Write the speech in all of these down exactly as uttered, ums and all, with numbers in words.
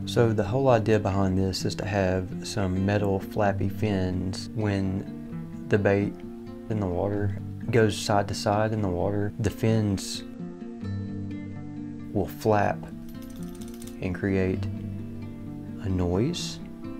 So the whole idea behind this is to have some metal flappy fins. When the bait in the water goes side to side in the water, the fins will flap and create a noise.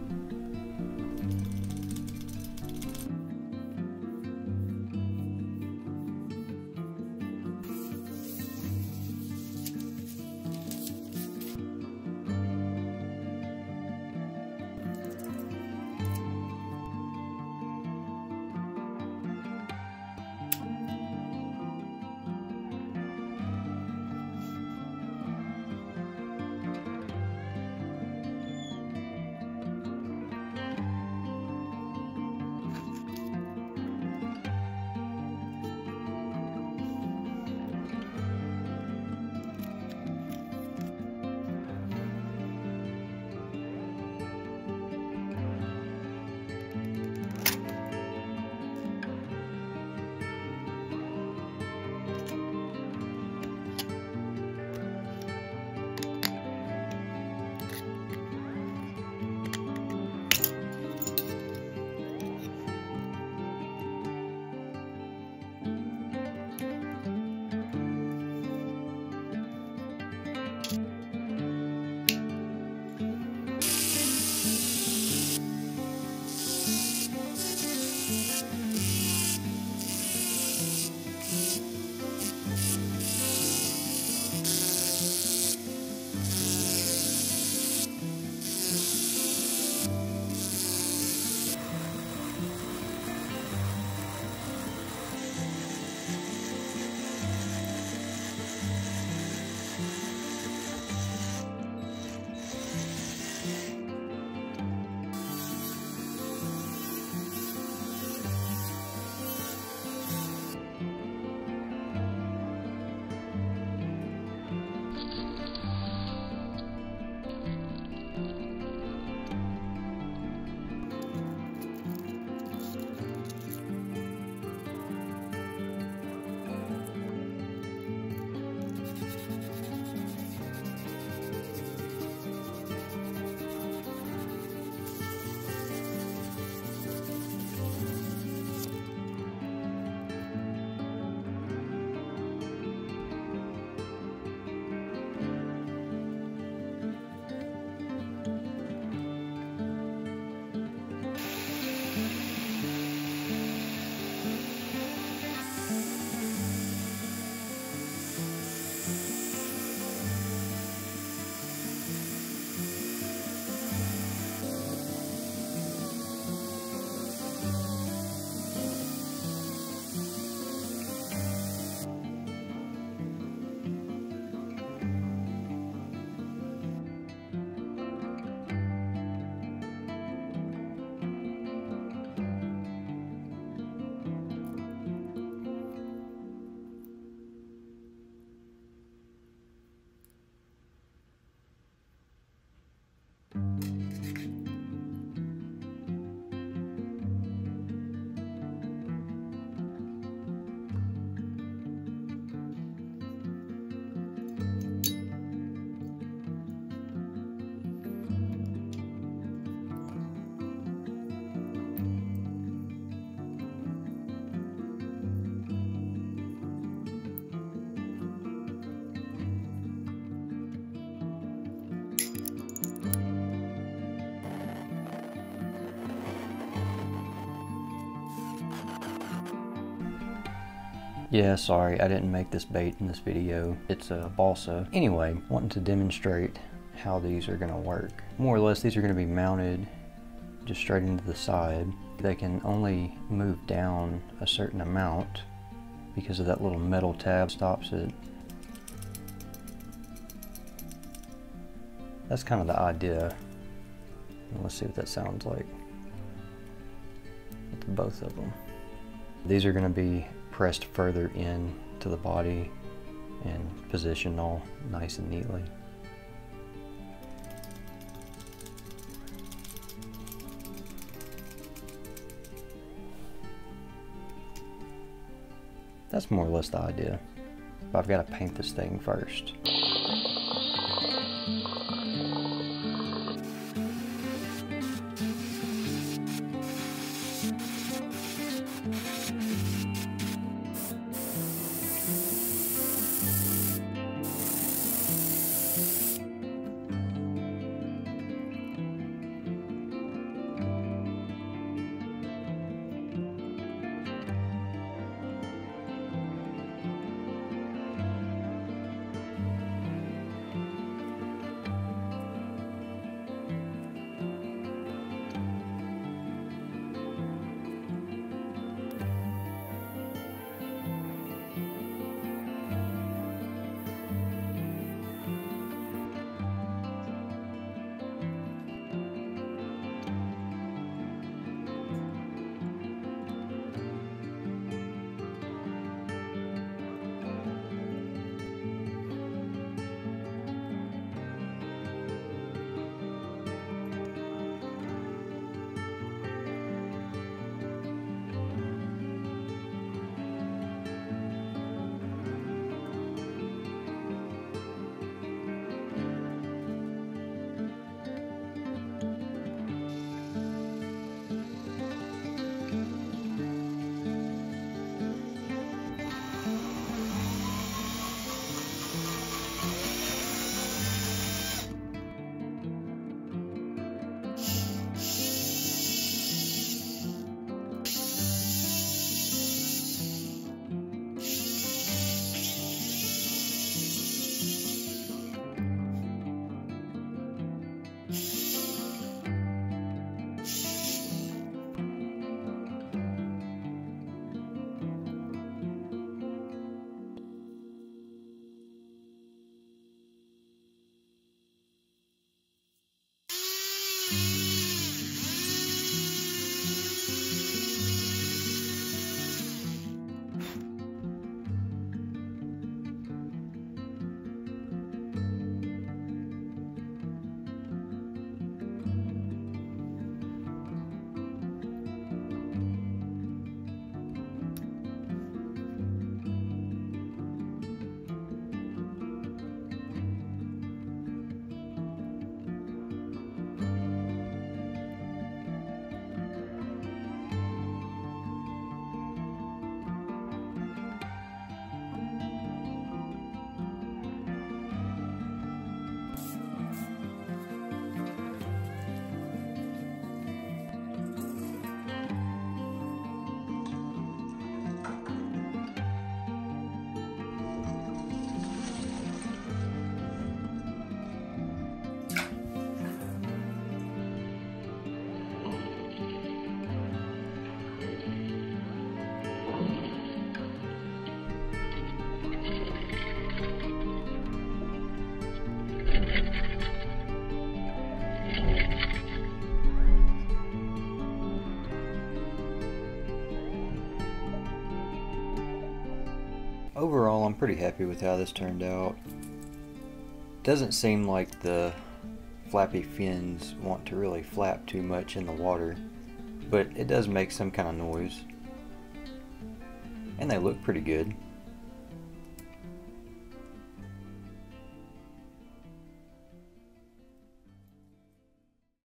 Yeah, sorry, I didn't make this bait in this video. It's a balsa. Anyway, wanting to demonstrate how these are gonna work. More or less, these are gonna be mounted just straight into the side. They can only move down a certain amount because of that little metal tab stops it. That's kind of the idea. Let's see what that sounds like with both of them. These are gonna be pressed further in to the body and positioned all nice and neatly. That's more or less the idea. But I've got to paint this thing first. Overall, I'm pretty happy with how this turned out. Doesn't seem like the flappy fins want to really flap too much in the water, but it does make some kind of noise. And they look pretty good.